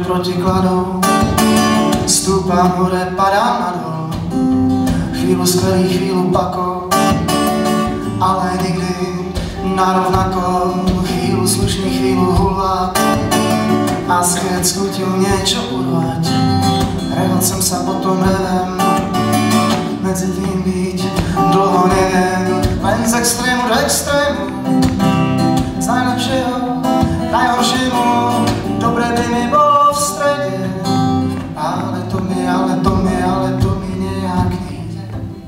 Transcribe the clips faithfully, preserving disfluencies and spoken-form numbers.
protikladou. Stúpam hore, padám nadol, chvíľu skvelý, chvíľu pako, ale nikdy narovnako, chvíľu slušný, chvíľu hulvát. A keď skútil niečo urvať, rehol som sa potom revem, medzi tým byť dlho neviem, len z extrému do extrému, z najlepšieho k najhoršiemu, dobre by mi bolo v strede, ale to mi, ale to mi, ale to mi nejak nejde.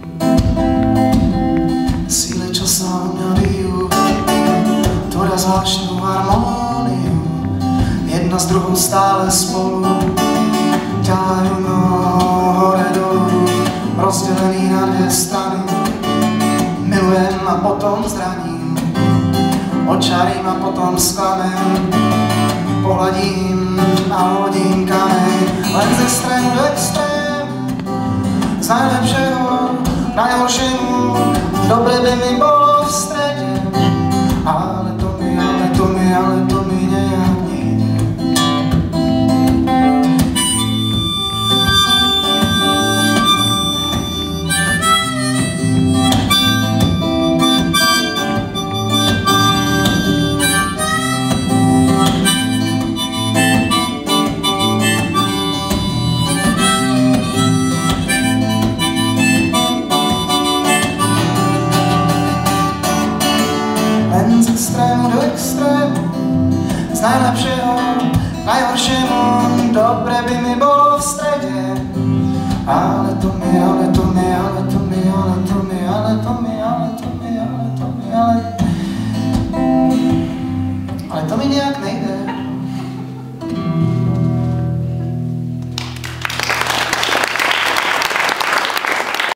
Síly, čo sa o mňa bijú, tvoria zvláštnu harmóniu, jedna s druhou stále spolu ťahajú noho hore dolu, rozdelený na dve strany. Milujem a potom zraním, očarím a potom sklamem, pohľadím a hodím kameň, len z extrému do extrému, z najlepšieho k najhoršiemu, dobre by mi bolo v strede, ale to mi, ale to mi, ale to mi nejak nejde. Z extrému do extrému, z najlepšieho k najhoršiemu, dobre by mi bolo v strede, ale to mi, ale to mi, ale to mi, ale to mi, ale to mi, ale to mi, ale to mi, ale ale to mi nejak nejde.